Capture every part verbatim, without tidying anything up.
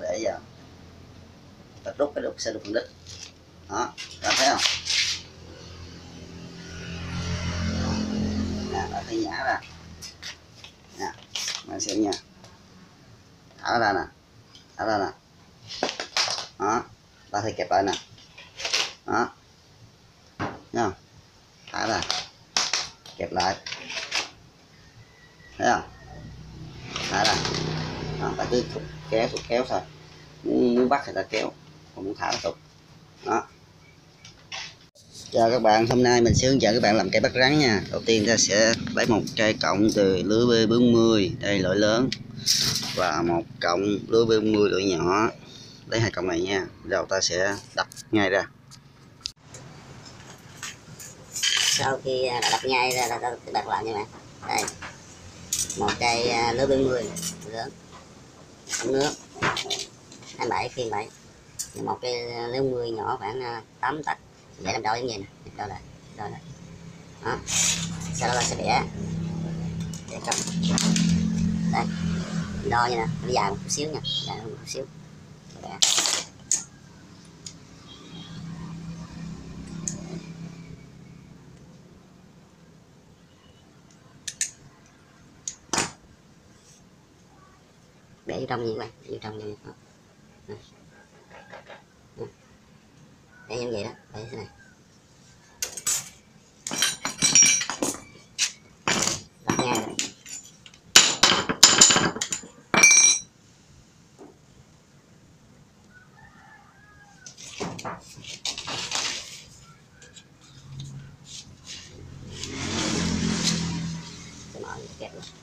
để vào, ta rút cái đục sẽ được phần đít đó, các thấy không nè, ta thấy nhả ra nè, mình xem nha, thả ra nè, thả ra nè đó, ta thấy kẹp lại nè đó, thấy không, thả ra kẹp lại, thấy không, thả ra đó, ta cứ thục kéo thục kéo thôi, muốn, muốn bắt thì ta kéo, còn muốn thả là thục đó. Chào các bạn, hôm nay mình sẽ hướng dẫn các bạn làm cây bắt rắn nha. Đầu tiên ta sẽ lấy một cây cọng từ lưới B bốn mươi, đây loại lớn, và một cọng lưới B bốn mươi loại nhỏ, lấy hai cọng này nha. Đầu ta sẽ đập ngay ra. Sau khi đã đập ngay ra là ta đặt lại nha bạn. Đây, một cây lưới B bốn mươi lớn, ống nước hai mươi bảy phiên bảy, một cây lưới bốn mươi nhỏ khoảng tám tấc, để làm đôi giống như này, đôi lại, đôi lại. Đó. Sau đó ta sẽ bẻ, bẻ cong. Đây, đo như nè, nó dài một chút xíu nha, dài một chút xíu. Bẻ. Bẻ vô trong như vậy, vô trong như vậy. Bẻ như vậy đó, bẻ thế này. Đặt ngay rồi. Sẽ mở cái kẹp luôn.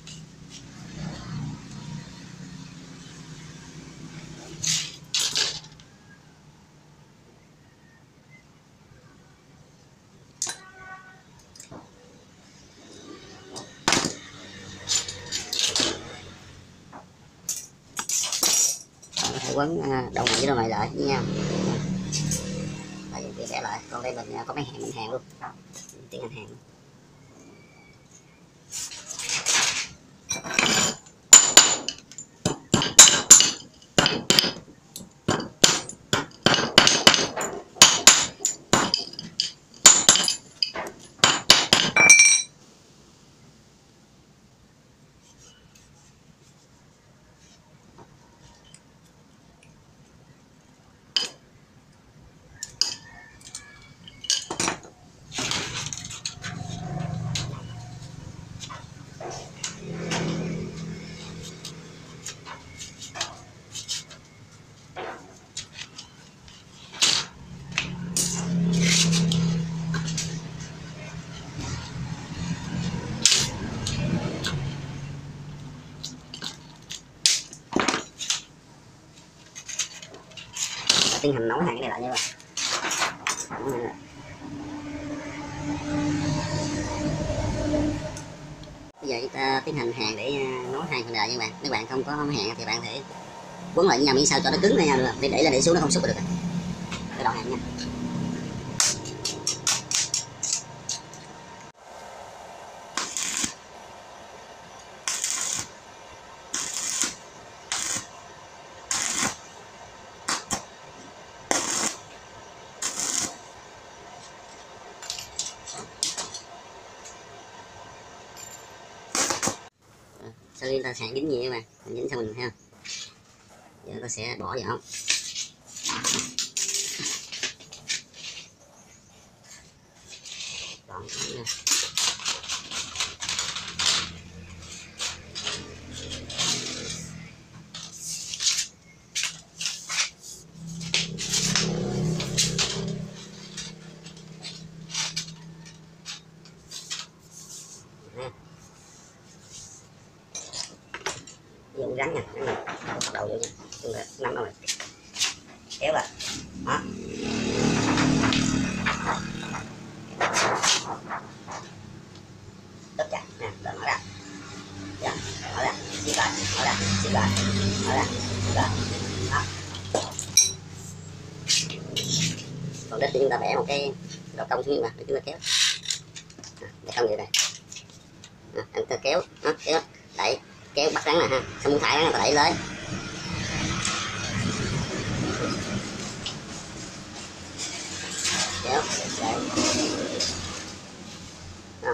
Phải quấn đầu này với đầu này lại với nhau. Đây mình vẽ lại, còn đây mình có mấy hàng mình hàng luôn, tiến hành hàng luôn. Tiến hành nối hàng cái này lại nha bạn. Bây giờ chúng ta tiến hành hàng để nối hàng phần lại nha bạn. Nếu bạn không có hàng thì bạn thể quấn lại với nhau miếng sao cho nó cứng lại nhau được. Để đẩy lên để xuống nó không xúc được. Cái đầu hàng nha. Sau khi ta sàn dính nhiều các bạn, mình dính xong mình thấy không? Giờ ta sẽ bỏ vào ống. Còn nha. Dùng rắn nha, rắn này, đầu vô nha, dùng để nắm nó này, kéo lại, đó, tất chặt nè, đợi mở ra, dạ, mở ra, xíu lại, mở ra, xíu lại, mở ra, xíu lại, đó. Còn đít thì chúng ta vẽ một cái đầu cong xuống mà để chúng ta kéo, để cong vậy này, chúng ta kéo, đó, kéo, đẩy. Kéo bắt rắn nè ha, xong muốn thải rắn là đẩy lấy, kéo đấy. À.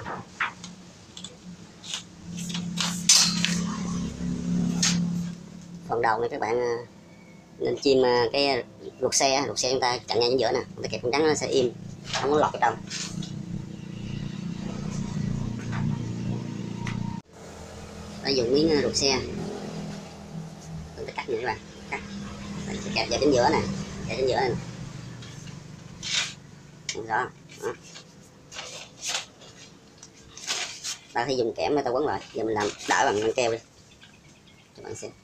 Phần đầu này các bạn nên chim cái ruột xe ruột xe chúng ta chặn ngay ở giữa nè, chúng ta kẹp con trắng nó sẽ im, không có lọt vào trong. Ta dùng miếng ruột xe chúng ta cắt nha các bạn, cắt sẽ kẹp vào chính giữa nè, vào chính giữa này đó. Đó. Ta phải dùng kẽm để ta quấn lại, giờ mình làm đỡ bằng băng keo đi các bạn xem.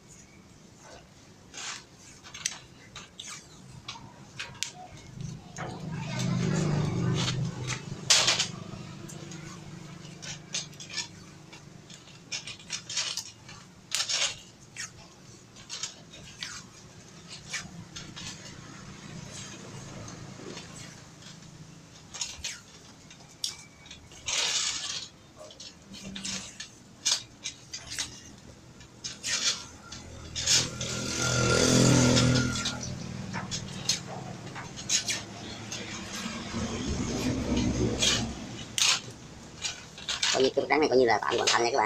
Coi như cái trắng này coi như là tạm hoàn thành nha các bạn.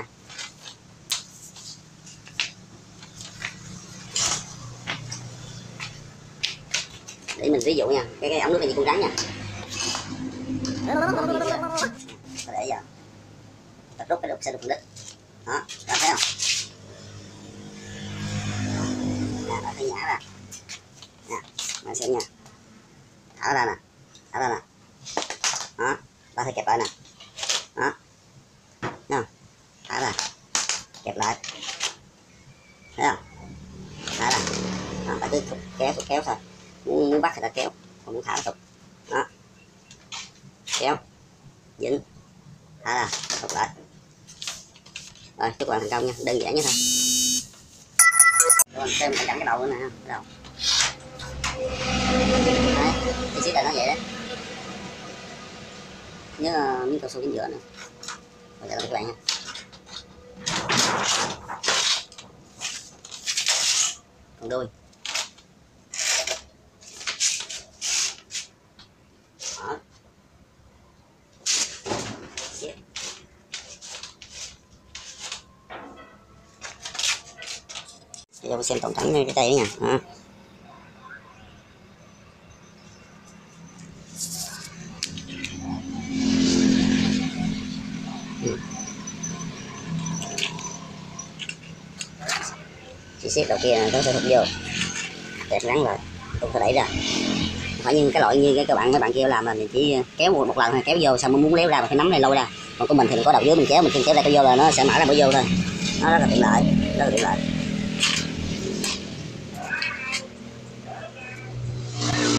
Để mình ví dụ nha, cái cái ống nước này như con rắn nha. Để giờ ta rút cái đục xe đục đít đó, bạn thấy không? Nè, bạn thấy nhả ra nè, bạn xem nha, thả ra nè, thả ra nè, đó, ta thấy kẹp lại nè, đó, thấy không? Thả ra, kẹp lại, thấy không? Thả ra, đó, ta cứ kéo kéo thôi, muốn, muốn bắt thì ta kéo, còn muốn thả nó tục, đó, kéo, dính, thả ra, tục lại. Rồi, chúc bạn thành công nha, đơn giản như thôi. Các bạn xem mình cắm cái đầu nữa nè, cái đầu. Đấy, cái xí là nó vậy đấy. Nhớ miếng cao su chính giữa nữa. Bây giờ các bạn nha. Còn đuôi. Đó. Bây giờ xem tổng thẳng cái tay nha. À. Chị xếp đầu kia nó sẽ thụt vô, kẹp rắn rồi, tôi phải đẩy ra. Phải như cái loại như cái các bạn mấy bạn kia làm là mình chỉ kéo một, một lần hay kéo vô, xong muốn léo ra mà phải nắm này lôi ra. Còn của mình thì mình có đầu dưới mình kéo, mình kéo ra cái vô là nó sẽ mở ra bữa vô thôi. Nó rất là tiện lợi, rất là tiện lợi.